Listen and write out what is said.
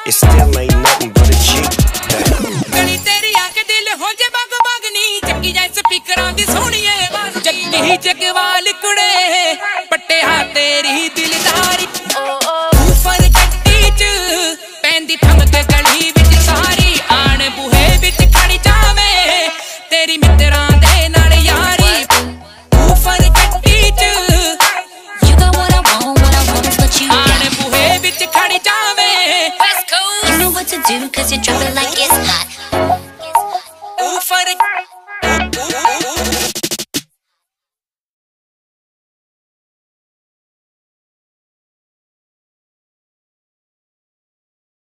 it still ain't nothing but a G. गली तेरी आके दिल हो जे बग बग नी चक्की जैसे स्पीकरां दी सोहणीए जग्गी जगवाल कुड़े पट्टे हाथे